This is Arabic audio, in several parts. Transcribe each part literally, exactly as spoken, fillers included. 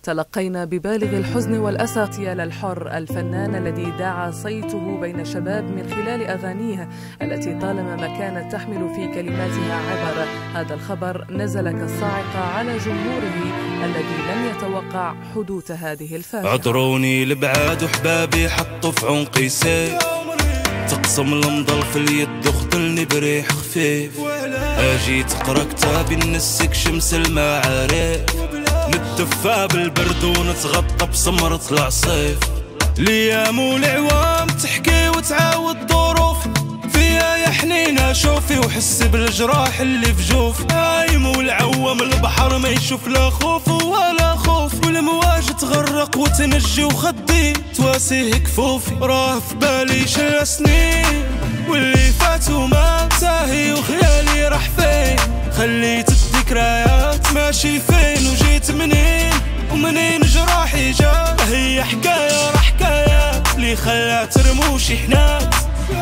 تلقينا ببالغ الحزن والأسى اغتيال الحر الفنان الذي داعى صيته بين شباب من خلال أغانيه التي طالما ما كانت تحمل في كلماتها عبر. هذا الخبر نزل كالصاعقة على جمهوره الذي لم يتوقع حدوث هذه الفاجعة. عطروني لبعاد وحبابي حطوا في عنقي سيف، تقسم المضل في اليد وخطلني بريح خفيف، اجي تقرا كتابي نسك شمس المعارف، نتدفى بالبرد ونتغطى بسمرة العصيف. الايام والعوام تحكي وتعاود ظروف فيها يا حنينة شوفي وحسي بالجراح اللي في جوف. عايم والعوام البحر ما يشوف لا خوف ولا خوف، والمواج تغرق وتنجي وخدي تواسيه كفوفي. راه في بالي شل سنين واللي فاتوا ما ساهي وخيالي راح فين، خليت الذكريات ماشي فين وجيت منين ومنين جراحي جات. هي حكاية راه حكايات اللي خلات رموشي حنات،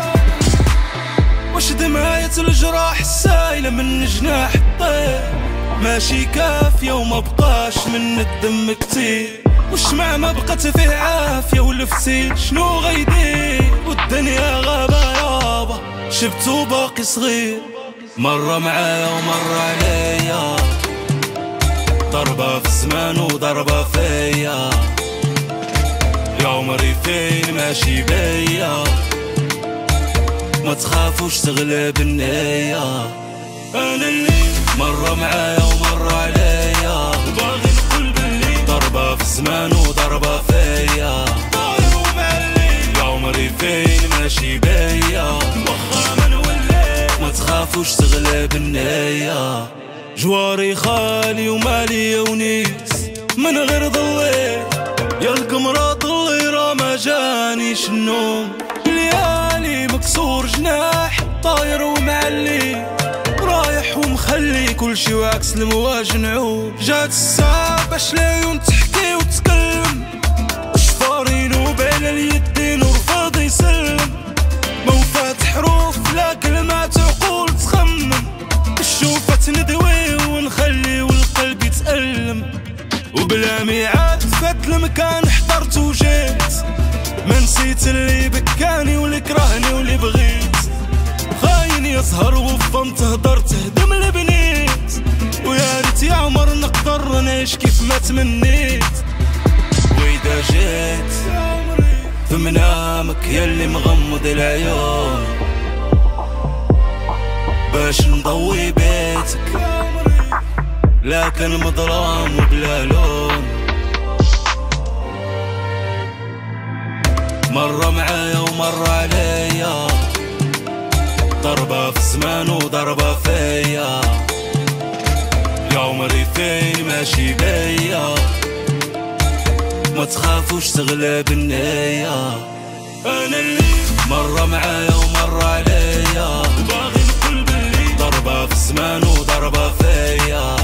واش دمعية الجراح السايلة من جناح الطير ماشي كافية وما بقاش من الدم كتير، والشمع ما بقت فيه عافية والفتيل شنو غيدير، والدنيا غابة يابا شبتو باقي صغير. مرة معايا ومرة عليا، ضربة في الزمان وضربة فيا، يا عمري فين ماشي بيا، ما تخافوش تغلب النية. انا اللي مرة معايا ومرة عليا، باغي نقول باللي ضربة في الزمان وضربة فيا، طاير ومعلي يا عمري فين ماشي بيا، مخا ما نولي ما تخافوش تغلب النية. جواري خالي ومالي ونيس من غير ضلي، يا القمرة ضلي راه ما جانيش النوم، ليالي مكسور جناح طاير ومعلي، رايح ومخلي كل شي وعكس المواج نعوم. جات الساعة باش العيون تحكي وتكلم، شفارين وبين اليدين ورفض يسلم، ما وفات حروف لا كلمات عقول تخمم، الشوفة تندوي ونخلي والقلب يتألم، وبلا ميعاد فات المكان حضرت وجيت، ما نسيت اللي بكاني واللي كرهني واللي بغيت، خاين يسهر وفمت هدر تهدم اللي بنيت، ويا ريت يا عمر نقدر نعيش كيف ما تمنيت. وإذا جيت في منامك ياللي مغمض العيون باش نضوي بيتك، لكن مظلام وبلا لون. مرة معايا ومرة عليا، ضربة في الزمان وضربة فيا، يا عمري فين ماشي بيا، ما تخافوش تغلب النية. انا اللي مرة معايا ومرة عليا، باغي نقول باللي ضربة في الزمان وضربة فيا،